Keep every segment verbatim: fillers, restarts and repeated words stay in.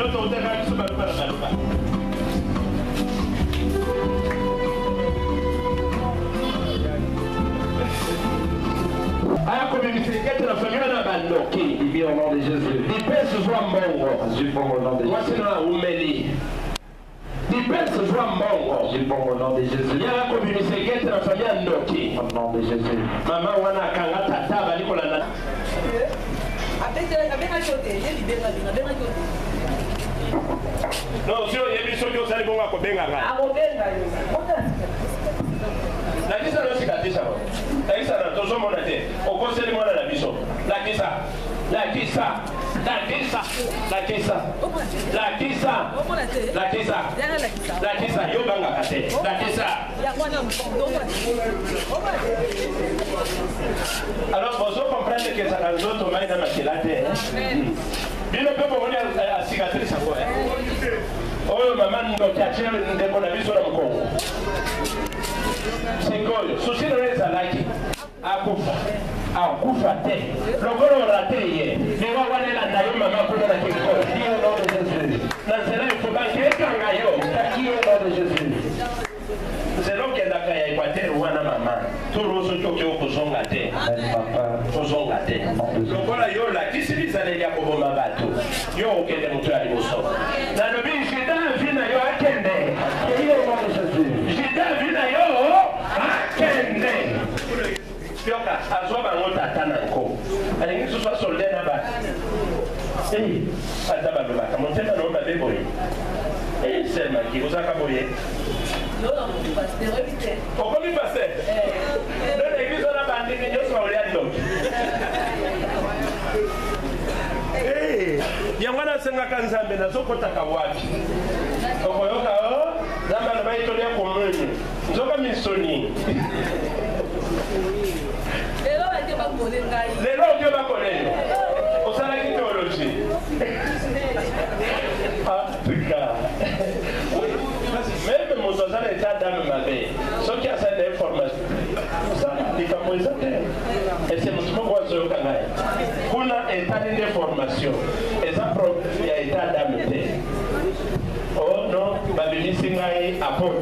to utaka kusoma kwa baluka. Aya kubibisikete na familia na bandoki. Vivi au nom de Jésus. Dipense zwa mbongo. Agis pour au nom de Jésus. Wasina umeli. Dipense zwa mbongo. Agis pour au nom de Jésus. Yala kubibisikete na familia ndoki. Au nom de Jésus. Mama wana kanga tata balikola na. Non, si on y a des choses qui sont à Kobenga. La kisa no sikatisa ba. La kisa na tozo mona te. O conseil mona la biso. La kisa. La kisa. La kisa. La kisa. La kisa. La kisa. La kisa yo banga kate. La kisa. Alors vous comprenez que ça dans d'autres mains dans la kilate. Bino pepo moni a cicatrice ko eh. Oyo mama ndo kiachira ndeko na biso na mkongo. Sikoyo, susino reza laki. Akufa. Akufa te. Logoro rate ye. Niwa wane la ndayo mama kuna na kikoyo. Dieu nom de Jésus. Nanzela yufubange kanga yo. Dieu nom de Jésus. Zelo kenda kaya Equateur wana mama. Toro so chokyo kuzonga te. Kuzonga te. Lokola yo la kisiliza le ya koboma bato. Yo okende mutu ali muso. Na nobi jida vina yo akende. Dieu nom de Jésus. Jida vina yo akende. Yoka azoba ngota tananko. Alingi suswa soldena ba. Eh, azaba lo ba. Kamontena no ba beboye. Eh, sema ki uzaka boye. Non, non, pasteur, évitez. Pourquoi il passait? Dans l'église, on a bandé que Dieu soit au lieu de Yamana senga kanzambe na sokota kawapi. Okoyoka o, zamba na baitolia komuni. Nzoka misoni. Lelo ake bakole ngai. Lelo ake bakole. Osala ki théologie. Afrika. Même mon soeur est à dame ma belle. Ce qui a cette information. Ça, il faut poser ça. Et c'est mon soeur qui a dit qu'on a état d'information. Et ça, il y a état d'âme. Oh non, ma belle Singaï apporte.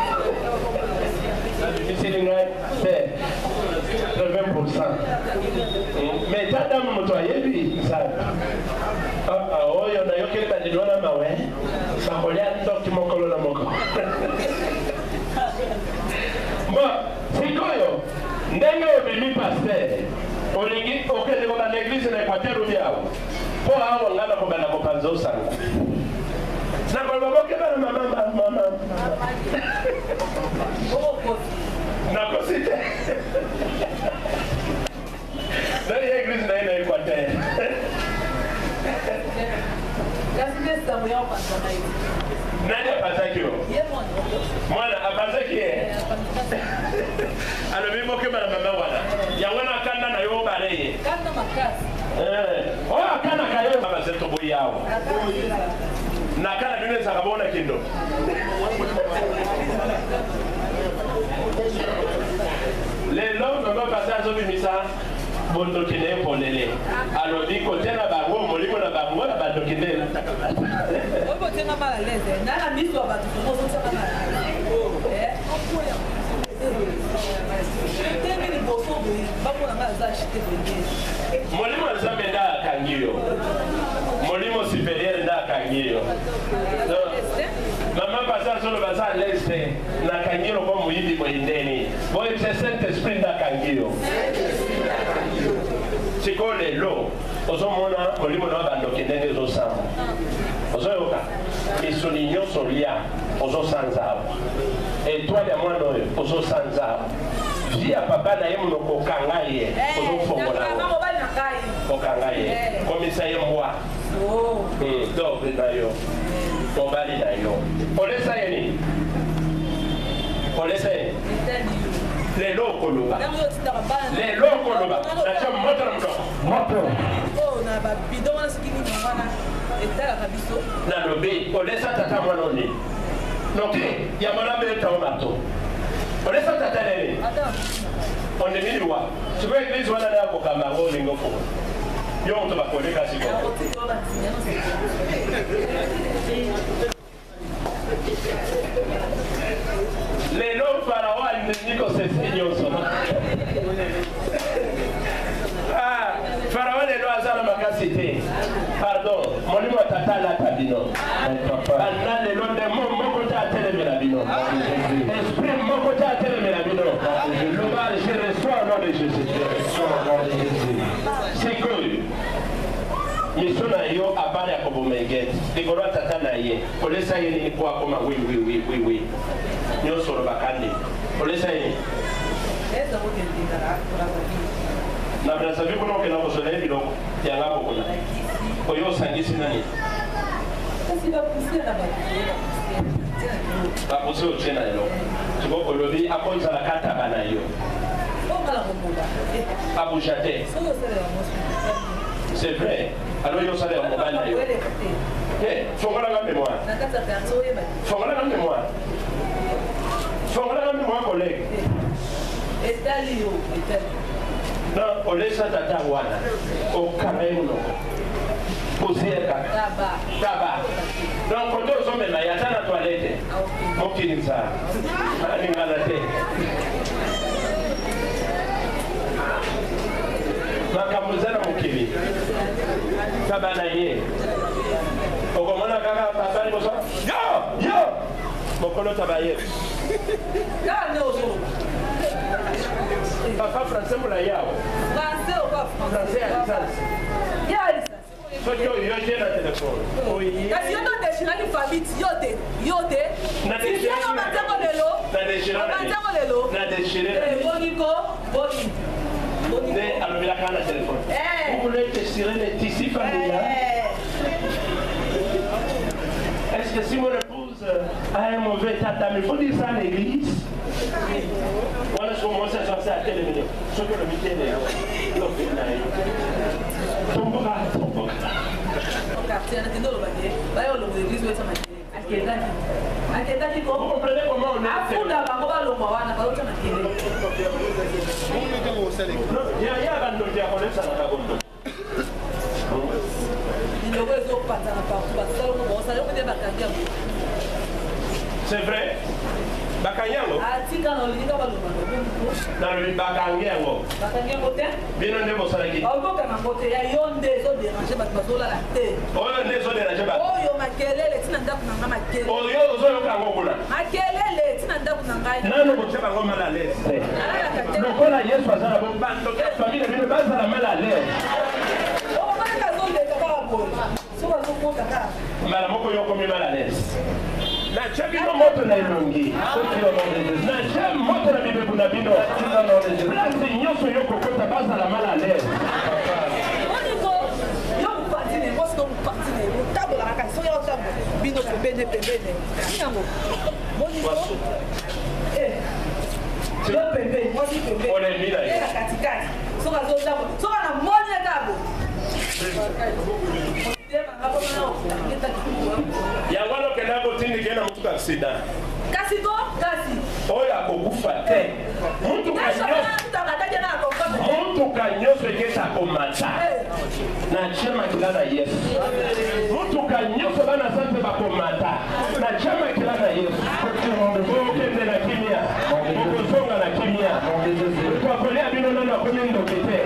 Ma belle Singaï, c'est quatre-vingts pour cent. Mais état d'âme, mon toyer, lui, ça. Ah, oh, il y en a qui ont dit non, non, ouais. Ça collait à tout qui m'ont collé dans mon corps. Bon, c'est quoi, yo? Ndenge obimi pasteur. Olingi, ok, de l'église de l'Équateur ou bien. Pour avoir un gars qui a un peu de sang. Ça va pas que la maman, maman. D'accord, c'était. Dans l'église de l'Équateur. Nani apazaki yo? Mwana apazaki ye? Alobi moke bana mama wana. Ya wana kanda na yo bareye. Kanda makasi. Eh. Oh akana kayo mama zeto boyi yawo. Na kana bine za kabona kindo. Le long mama pasazo bimisa. Bondo kine polele. Alobi kote na bango molimo na bango na bando kine. Obo tenga mala leze. Nana miso abatu kozo tenga mala. Eh? Tenga ni boso boyi. Bako na mala za shite boyi. Molimo nzambe nda kangiyo. Molimo supérieur nda kangiyo. Mama pasa solo basa leste na kangiyo kwa muyibi mwindeni. Boy se Saint-Esprit nda kangiyo. Sikole lo ozomona molimo na bando kendenge zo sama ozoyoka misuni nyonso lia ozo sanza étoile ya mwana oyo ozo sanza vie ya papa na ye monoko okanga ye ozo fongola okanga ye komisa ye mbwa doble na yo mobali na yo olesa ye nini olesa ye lelo okoloba lelo okoloba natia moto na moto moto na babido wana soki nini wana etalaka biso nalobi olesa tata mwana oni noke ya mwana betao mato olesa tata nini ondemiliwa siko eglise wana na kokamba ngo olingo fo yo moto bakoleka siko yo apart ya kobomegete likolo tata na ye olesa ye ni kwa koma oui oui oui oui oui nyonso lo bakande olesa ye eza ko kende na na Brazzaville kuna okena kosolela biloko yanga bokona oyo osangisi nani kasi bapusie na bapusie otie na eloko siko olobi akozala kataba na yo abouja te c'est vrai alors yo osala ya mobali na yo fongolanga mémoire fongolanga mémoire fongolanga mémoire collègue etali yo etali non olesa tata wana okanga ye monoko posieka taba donc kote ozomema ye ata na toilette mokinisa alingana te makambo eza na mokili taba na ye okomona kaka papa liboso yo yo mokolo taba ye papa français mula yao français ou pas français à licence ya licence soki oyo yo te na telefone kasi yo nodeshiraki famille yo te yo te yo matango lelo matango lelo na déchiré boniko boni nde alobelaka na telefone vous voulez déchirer les tissus familiales est-ce que si mon épouse a un mauvais tata il faut dire ça à l'église voilà ce qu'on commence à sortir à quelle minute ce que le métier est tomboka tomboka vous comprenez comment on est il y a un autre qui a connu ça dans la gondole c'est vrai bakanyango atika na olinga baloma na le bakanyango bakanyango te bino nde bosalaki okoka na kote ya yo nde zo déranger bato bazolala te oyo nde zo déranger bato oyo makelele tina ndako na ngai makelele oyo ozoyoka yango kuna makelele tina ndako na ngai nano kotia bango mal à l'aise te lokola yesu aza na bobando ke famille bino bazala mal à l'aise okomaleka zoleka kaka boye so bazokota kaka mbala moko yo komi mal à l'aise na tya bino moto na elongi na tya moto na bibebu na bino place nyonso yo kokota bazala mal à l'aise moniko yo mopatine mosiko mopatine otambolaka kasi soki otambola bino pembene pembene yango moniko yo pembeni mosi pembeni na katikati soki azotambola soki na moni ekabo yango alokenda kotindike na mutuka accident kasi ko kasi oyo akokufa te mutuka nyonso ekesa akomata na tia makila na yesu mutuka nyonso bana sanze bakomata na tia makila na yesu okende na kimia okozonga na kimia twakolia bino nano akomi ndoki te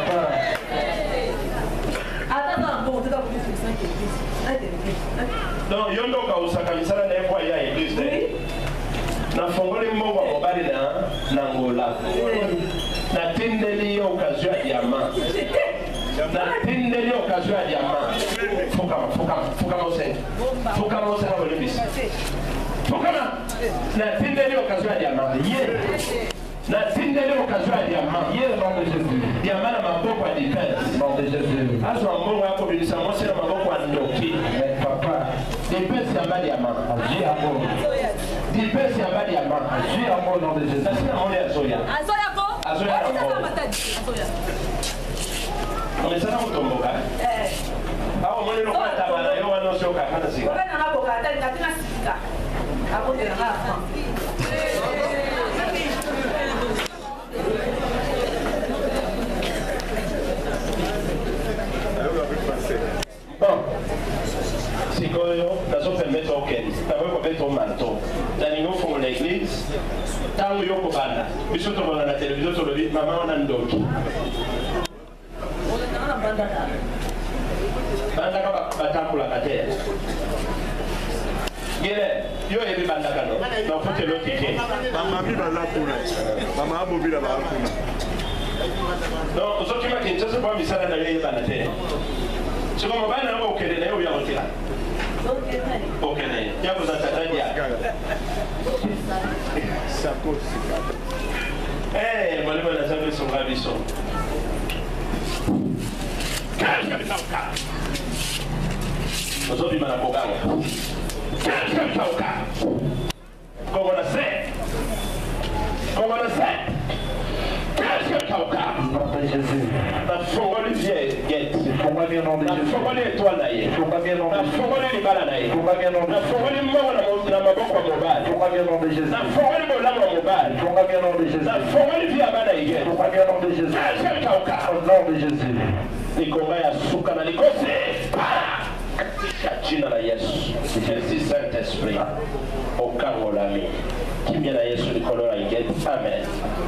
donc yo ndo okausaka misala na ye kwa ya église te nafongoli mbongo ya mobali na ngola natindeli ye occasion ya diama natindeli ye occasion ya diama fukama fukama fukama osenga fukama osenga bolembisi fukama natindeli ye occasion ya diama ye natindeli ye occasion ya diama ye nom de Jésus diama na maboko ya defense nom de Jésus azwa mbongo ya kobilisa mwasi na maboko ya ndoki papa defense ya mbali ya mama aji yango defense ya mbali ya mama aji yango nom de Jésus nasina moni azoya azoya ko azoya ko azoya omesana mutomboka eh awo moni no kwata bana yo wano sio kakana sika ona na boka tani katina sika hapo ndio na bon sikoyo nazopermettre okende nakoki kobetra omanto nalingi ofongola église ntango yo kobanda biso tobona na televizio tolobi mama wana ndoki bandaka batambolaka te gele yo yebi bandaka no nafutelo tike bamami baza kuna mama abobila baa kuna donc ozokima kinshasa mpo misala na yo eyebana te siko mobali na ngo okende naye obya otya okende yabuza tatadia eh mwalimu anasema songa biso kaza bitauka ozobi mana koganga kaza bitauka kogo na se kogo na se kaza bitauka nom de Jésus. na fongoli vie get Fonga bien nom de na Jésus. fongoli étoile na ye Fonga bien nom de na Jésus. fongoli libala na ye Fonga bien nom de na Jésus. fongoli moko na maboko ya mobali Fonga bien nom de Jésus. na fongoli bolamu ya mobali Fonga bien nom de Jésus. na fongoli vie ya bana ye Fonga bien nom de Jésus. kaza bitauka Au nom de Jésus. likonga ya suka na likose katika jina la Yesu. Merci Saint-Esprit. Okangolami kimya na Yesu likolo la ingeti. Amen.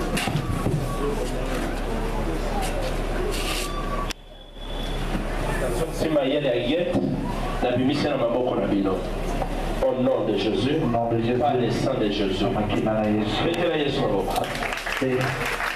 Sima yele ya ingeti na bimisi na maboko na bino. Au nom de Jésus, Au nom de Jésus. par le sang de Jésus. Makina na Yesu. Mettez la Yesu maboko. Asante.